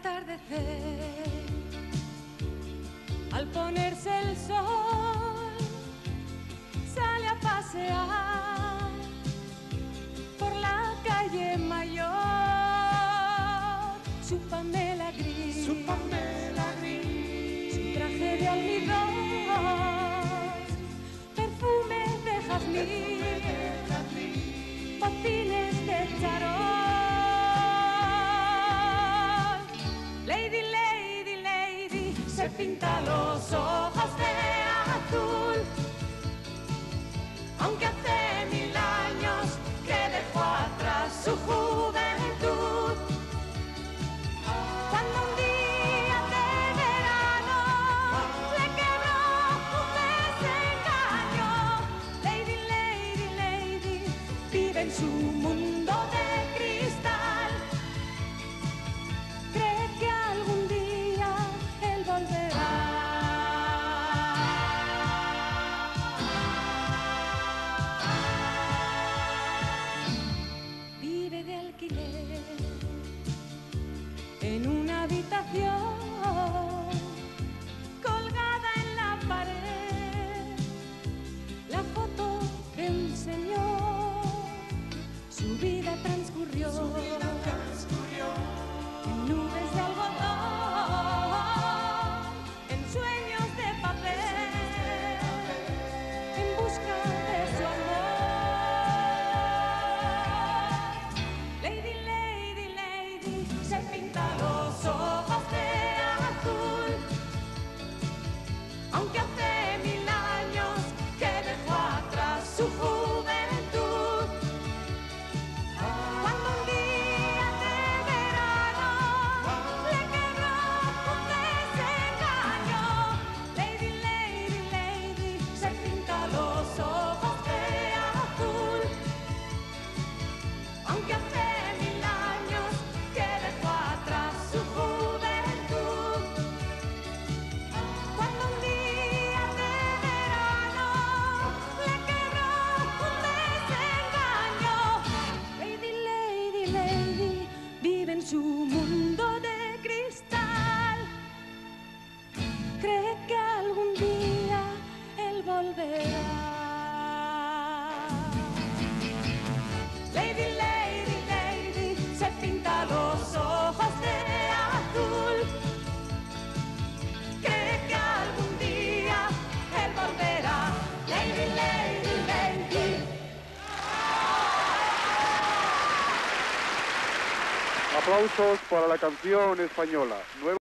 atardecer, al ponerse el sol, sale a pasear por la calle Mayor. Su Pamela gris, su Pamela gris, su traje de almidón, perfume de jazmín, botines de charol. Lady, lady, lady, se pinta los ojos de azul, aunque hace 1000 años que dejó atrás su juventud. Cuando un día de verano le quebró un desengaño, lady, lady, lady, vive en su mundo de cristal. Cree que algún día él volverá. Vive de alquiler en una habitación colgada en la pared, la foto de un señor. Su vida transcurrió en nubes de algodón, en sueños de papel, en busca de su amor. Lady, lady, lady, se pinta los ojos de azul, aunque hace 1000 años que dejó atrás su juventud. Cuando un día de verano le quebró un desengaño, lady, lady, lady, se pinta los ojos de azul, aunque hace 1000 años que dejó atrás su juventud. Cuando un día de verano le quebró un desengaño, lady, lady, lady, vive en su mundo de cristal. Cree que algún día él volverá. Lady, lady, lady, se pinta los ojos de azul. Cree que algún día él volverá. Lady, lady, lady. Aplausos para la canción española.